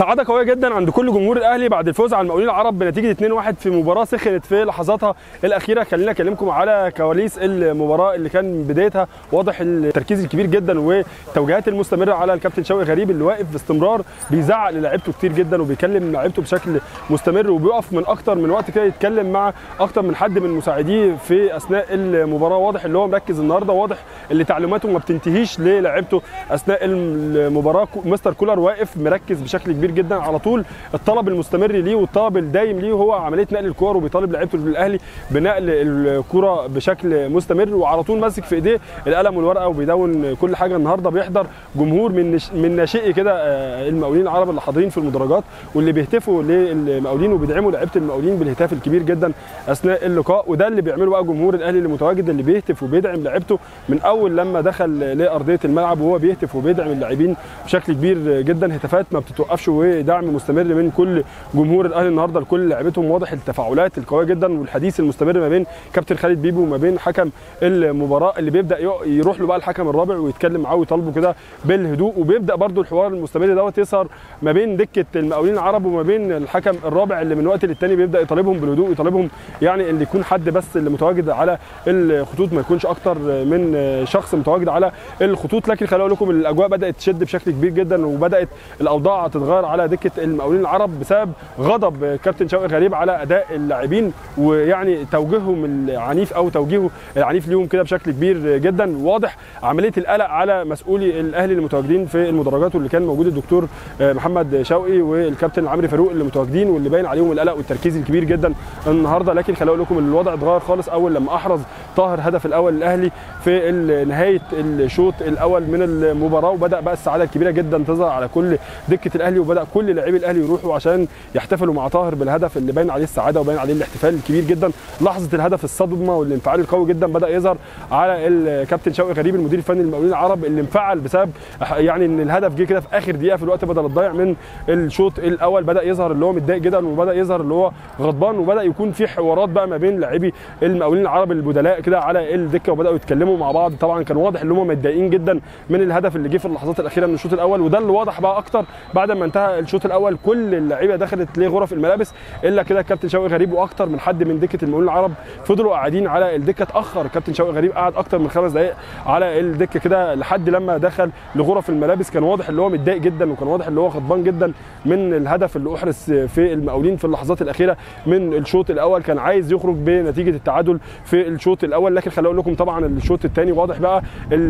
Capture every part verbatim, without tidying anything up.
سعاده قويه جدا عند كل جمهور الاهلي بعد الفوز على المقاولين العرب بنتيجه اتنين واحد في مباراه سخنت في لحظاتها الاخيره. خلينا اكلمكم على كواليس المباراه اللي كان بدايتها واضح التركيز الكبير جدا والتوجيهات المستمره على الكابتن شوقي غريب اللي واقف باستمرار بيزعق للاعيبته كتير جدا وبيكلم لاعيبته بشكل مستمر وبيقف من اكتر من وقت كده يتكلم مع اكتر من حد من مساعديه في اثناء المباراه. واضح اللي هو مركز النهارده، واضح اللي تعليماته ما بتنتهيش للاعيبته اثناء المباراه. مستر كولر واقف مركز بشكل كبير جدا على طول. الطلب المستمر ليه والطلب الدايم ليه هو عمليه نقل الكور، وبيطالب لعيبته الاهلي بنقل الكره بشكل مستمر، وعلى طول ماسك في ايديه القلم والورقه وبيدون كل حاجه. النهارده بيحضر جمهور من من ناشئي كده المقاولين العرب اللي حاضرين في المدرجات واللي بيهتفوا للمقاولين وبيدعموا لعيبه المقاولين بالهتاف الكبير جدا اثناء اللقاء. وده اللي بيعمله بقى جمهور الاهلي اللي متواجد، اللي بيهتف وبيدعم لعيبته من اول لما دخل لارضيه الملعب وهو بيهتف وبيدعم اللاعبين بشكل كبير جدا. هتافات ما بتتوقفش ودعم مستمر من كل جمهور الاهلي النهارده لكل لاعيبتهم. واضح التفاعلات القويه جدا والحديث المستمر ما بين كابتن خالد بيبو وما بين حكم المباراه اللي بيبدا يروح له بقى الحكم الرابع ويتكلم معاه ويطالبه كده بالهدوء. وبيبدا برده الحوار المستمر دوت يظهر ما بين دكه المقاولين العرب وما بين الحكم الرابع اللي من وقت للتاني بيبدا يطالبهم بالهدوء، يطالبهم يعني اللي يكون حد بس اللي متواجد على الخطوط، ما يكونش اكتر من شخص متواجد على الخطوط. لكن خليني اقول لكم الاجواء بدات تشد بشكل كبير جدا وبدات الاوضاع تتغير على دكه المقاولين العرب بسبب غضب كابتن شوقي غريب على اداء اللاعبين ويعني توجيههم العنيف او توجيهه العنيف ليهم كده بشكل كبير جدا. واضح عمليه القلق على مسؤولي الاهلي اللي متواجدين في المدرجات، واللي كان موجود الدكتور محمد شوقي والكابتن عمرو فاروق اللي متواجدين واللي باين عليهم القلق والتركيز الكبير جدا النهارده. لكن خليني اقول لكم الوضع اتغير خالص اول لما احرز طاهر هدف الاول للاهلي في نهايه الشوط الاول من المباراه، وبدا بقى السعاده الكبيره جدا تظهر على كل دكه الاهلي، وبدا كل لاعبي الاهلي يروحوا عشان يحتفلوا مع طاهر بالهدف اللي باين عليه السعاده وباين عليه الاحتفال الكبير جدا. لحظه الهدف الصدمه والانفعال القوي جدا بدا يظهر على الكابتن شوقي غريب المدير الفني للمقاولين العرب اللي انفعل بسبب يعني ان الهدف جه كده في اخر دقيقه في الوقت بدل الضايع من الشوط الاول. بدا يظهر اللي هو متضايق جدا وبدا يظهر اللي هو غضبان، وبدا يكون في حوارات بقى ما بين لاعبي المقاولين العرب البدلاء كده على الدكه وبداوا يتكلموا مع بعض. طبعا كان واضح ان هم متضايقين جدا من الهدف اللي جه في اللحظات الاخيره من الشوط الاول، وده اللي واضح بقى اكتر بعد ما انتهى الشوط الاول. كل اللعيبه دخلت لغرف الملابس الا كده الكابتن شوقي غريب واكتر من حد من دكه المقاولين العرب فضلوا قاعدين على الدكه. اتاخر الكابتن شوقي غريب قعد اكتر من خمس دقائق على الدكه كده لحد لما دخل لغرف الملابس. كان واضح اللي هو متضايق جدا وكان واضح اللي هو غضبان جدا من الهدف اللي احرز في المقاولين في اللحظات الاخيره من الشوط الاول. كان عايز يخرج بنتيجه التعادل في الشوط الاول. لكن خليني اقول لكم طبعا الشوط الثاني واضح بقى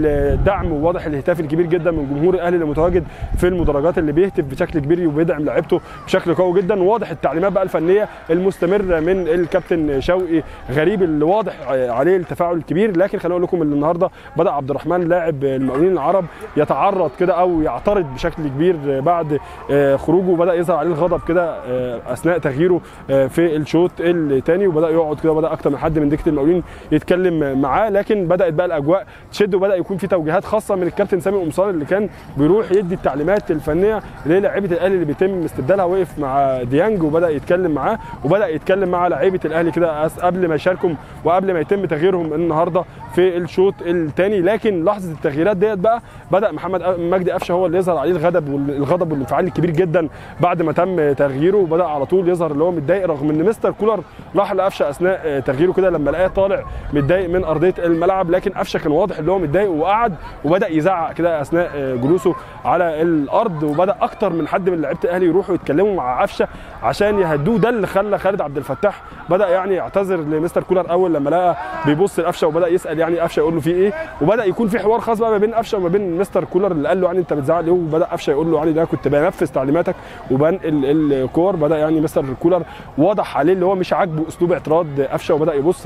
الدعم وواضح الهتاف الكبير جدا من جمهور الاهلي اللي متواجد في المدرجات اللي بيهتف بشكل كبير وبيدعم لعيبته بشكل قوي جدا. واضح التعليمات بقى الفنيه المستمره من الكابتن شوقي غريب اللي واضح عليه التفاعل الكبير. لكن خليني اقول لكم اللي النهارده بدا عبد الرحمن لاعب المقاولين العرب يتعرض كده او يعترض بشكل كبير بعد خروجه، وبدا يظهر عليه الغضب كده اثناء تغييره في الشوط الثاني، وبدا يقعد كده وبدا اكتر من حد من دكه المقاولين يتكلم معاه. لكن بدات بقى الاجواء تشد وبدا يكون في توجيهات خاصه من الكابتن سامي قمصان اللي كان بيروح يدي التعليمات الفنيه للاعيبه الاهلي اللي بيتم استبدالها. وقف مع ديانج وبدا يتكلم معاه وبدا يتكلم مع لعيبه الاهلي كده قبل ما يشاركوا وقبل ما يتم تغييرهم النهارده في الشوط الثاني. لكن لحظه التغييرات ديت بقى بدا محمد مجدي قفشه هو اللي يظهر عليه الغضب والغضب والانفعال الكبير جدا بعد ما تم تغييره، وبدا على طول يظهر اللي هو متضايق رغم ان مستر كولر راح لقفشه اثناء تغييره كده لما لقاه طالع متضايق من ارضيه الملعب. لكن قفشه كان واضح اللي هو متضايق وقعد وبدا يزعق كده اثناء جلوسه على الارض، وبدا اكتر من حد من لعيبه الاهلي يروحوا يتكلموا مع قفشه عشان يهدوه. ده اللي خلى خالد عبد الفتاح بدا يعني يعتذر لمستر كولر اول لما لقى بيبص لقفشه وبدا يسال يعني قفشه يقول له في ايه، وبدا يكون في حوار خاص بقى ما بين قفشه وما بين مستر كولر اللي قال له يعني انت بتزعق ليه، وبدا قفشه يقول له يعني ده كنت بنفذ تعليماتك وبنقل الكور. بدا يعني مستر كولر واضح عليه اللي هو مش عاجبه اسلوب اعتراض قفشه وبدا يبص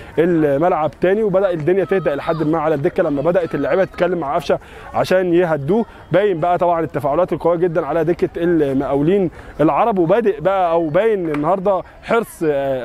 للملعب تاني، وبدا الدنيا تهدأ لحد ما على الدكه لما بدات اللعيبه تتكلم مع قفشه عشان يهدوه. باين بقى طبعا التفاعلات القويه جدا على دكه المقاولين العرب، وبادئ بقى او باين النهارده حرص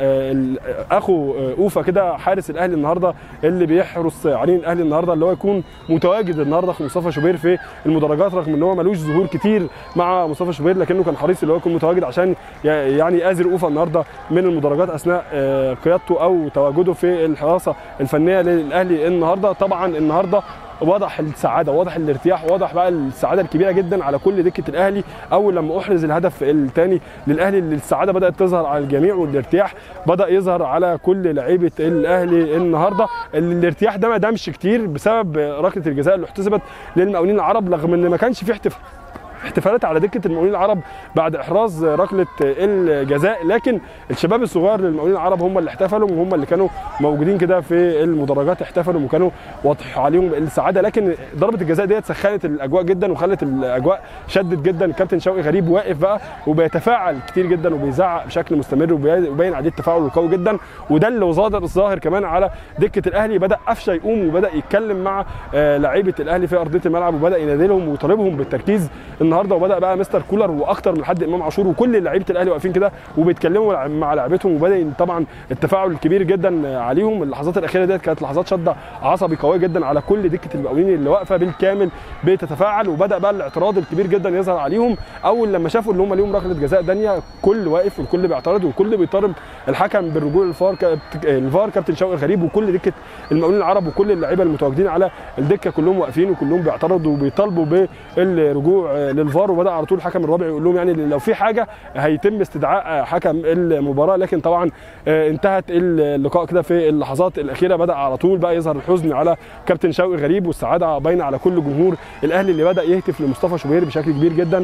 اخو اوفا كده حارس الاهلي النهارده اللي بيحرص عرين الاهلي النهارده اللي هو يكون متواجد النهارده في مصطفى شوبير في المدرجات رغم ان هو ملوش ظهور كتير مع مصطفى شوبير، لكنه كان حريص اللي هو يكون متواجد عشان يعني يآزر اوفا النهارده من المدرجات اثناء قيادته او تواجده في الحراسه الفنيه للاهلي النهارده. طبعا النهارده واضح السعاده، واضح الارتياح، واضح بقى السعاده الكبيره جدا على كل دكه الاهلي اول لما احرز الهدف الثاني للاهلي. السعاده بدات تظهر على الجميع والارتياح بدا يظهر على كل لعيبه الاهلي النهارده. الارتياح ده ما دامش كتير بسبب ركله الجزاء اللي احتسبت للمقاولين العرب، رغم ان ما كانش في احتفال احتفالات على دكه المقاولين العرب بعد احراز ركله الجزاء، لكن الشباب الصغار للمقاولين العرب هم اللي احتفلوا وهم اللي كانوا موجودين كده في المدرجات احتفلوا وكانوا واضح عليهم السعاده. لكن ضربه الجزاء ديت سخنت الاجواء جدا وخلت الاجواء شدت جدا. الكابتن شوقي غريب واقف بقى وبيتفاعل كتير جدا وبيزعق بشكل مستمر وباين عليه التفاعل القوي جدا، وده اللي ظاهر الظاهر كمان على دكه الاهلي. بدا قفشه يقوم وبدا يتكلم مع لعيبه الاهلي في ارضيه الملعب وبدا ينادي لهم ويطالبهم بالتركيز النهارده، وبدا بقى مستر كولر واكتر من حد امام عاشور وكل لعيبه الاهلي واقفين كده وبيتكلموا مع لعيبتهم، وبدا طبعا التفاعل الكبير جدا عليهم. اللحظات الاخيره ديت كانت لحظات شده عصبي قويه جدا على كل دكه المقاولين اللي واقفه بالكامل بتتفاعل، وبدا بقى الاعتراض الكبير جدا يظهر عليهم اول لما شافوا ان هم ليهم ركله جزاء ثانيه. كل واقف والكل بيعترض والكل بيطالب الحكم بالرجوع للفار. الفار كابتن شوقي غريب وكل دكه المقاولين العرب وكل اللعيبه المتواجدين على الدكه كلهم واقفين وكلهم بيعترضوا وبيطالبوا بالرجوع للفار. وبدا على طول الحكم الرابع يقول لهم يعني لو في حاجه هيتم استدعاء حكم المباراه، لكن طبعا انتهت اللقاء كده في اللحظات الاخيره. بدا على طول بقى يظهر الحزن على كابتن شوقي غريب والسعاده باينه على كل جمهور الاهلي اللي بدا يهتف لمصطفى شوبير بشكل كبير جدا،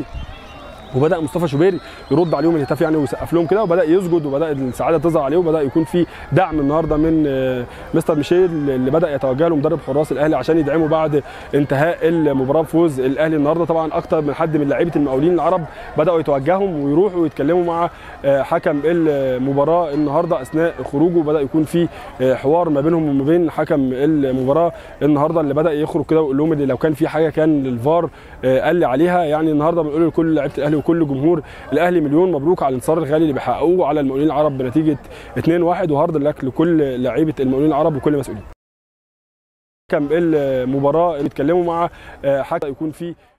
وبدا مصطفى شوبير يرد عليهم الهتاف يعني ويسقف لهم كده وبدا يسجد وبدا السعاده تظهر عليه وبدا يكون في دعم النهارده من مستر ميشيل اللي بدا يتوجه له مدرب حراس الاهلي عشان يدعمه بعد انتهاء المباراه بفوز الاهلي النهارده. طبعا اكتر من حد من لاعيبه المقاولين العرب بداوا يتوجهوا ويروحوا ويتكلموا مع حكم المباراه النهارده اثناء خروجه. بدا يكون في حوار ما بينهم وما بين حكم المباراه النهارده اللي بدا يخرج كده ويقول لهم اللي لو كان في حاجه كان الفار قال لي عليها. يعني النهارده بنقول لكل لعيبه الاهلي وكل جمهور الاهلي مليون مبروك على الانتصار الغالي اللي بيحققوه على المقاولين العرب بنتيجه اتنين واحد، وهارد لك لكل لعيبه المقاولين العرب وكل مسؤولين. حكم المباراه اللي اتكلموا مع حكم يكون في